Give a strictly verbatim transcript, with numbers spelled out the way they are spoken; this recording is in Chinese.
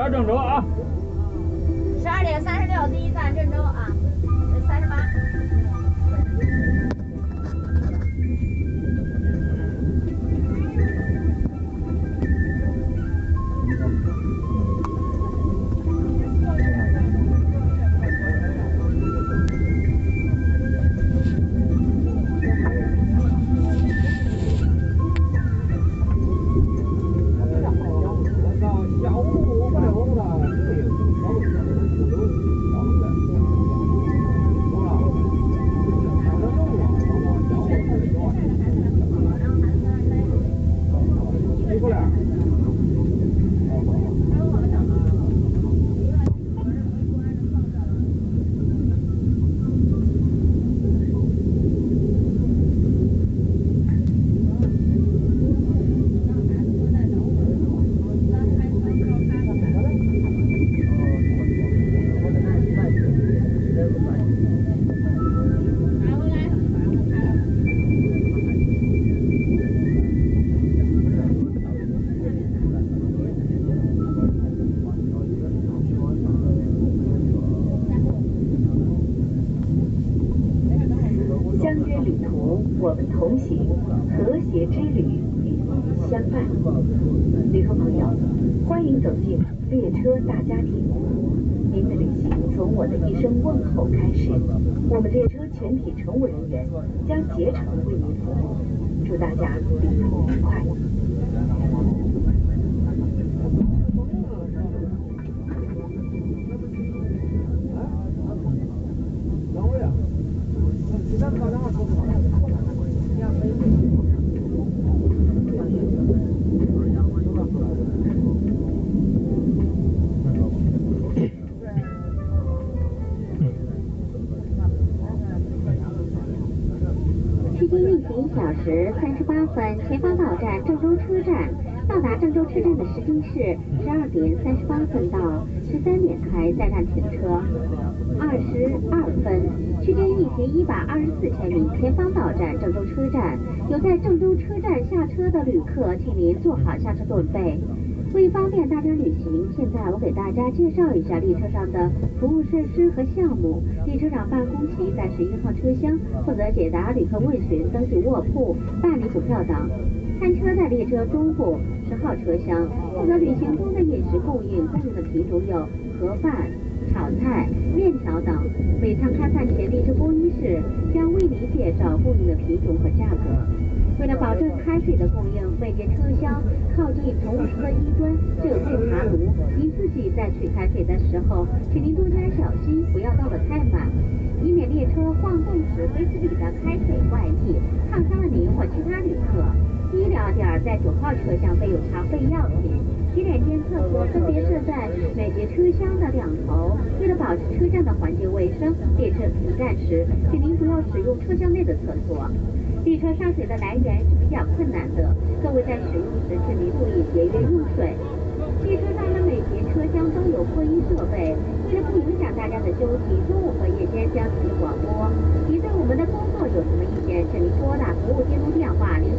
到郑州啊。 十二点三十六，第一站郑州啊，三十八。 我们同行，和谐之旅与您相伴。旅客朋友，欢迎走进列车大家庭。您的旅行从我的一声问候开始，我们列车全体乘务人员将竭诚为您服务。祝大家旅途愉快。 距今运行一小时三十八分，前方到站郑州车站。到达郑州车站的时间是十二点三十八分到十三点开在站停车。二十二分，区间运行一百二十四千米，前方到站郑州车站。有在郑州车站下车的旅客，请您做好下车准备。为方便大家旅行，现在我给大家介绍一下列车上的服务设施和项目。列车长办公席在十一号车厢，负责解答旅客问询、登记卧铺、办理补票等。餐车在列车中部十号车厢，负责旅行中的饮食供应，供应的品种有盒饭、炒菜、面条等。每餐开饭前，列车播音室将为您介绍供应的品种和价格。为了保证开水的供应，每节车厢靠近乘务室的一端设有电茶炉。您自己在取开水的时候，请您多加小心，不要倒得太满，以免列车晃动时杯子里的开水外溢，烫伤了您或其他旅客。医疗点在九号车厢备有常备药品。洗脸间、厕所分别设在每节车厢的两头。为了保持车站的环境卫生，列车停站时，请您不要使用车厢内的厕所。列车上水的来源是比较困难的，各位在使用时，请您注意节约用水。列车上的每节车厢都有扩音设备，为了不影响大家的休息，中午和夜间将实时广播。您对我们的工作有什么意见，请您拨打服务监督电话零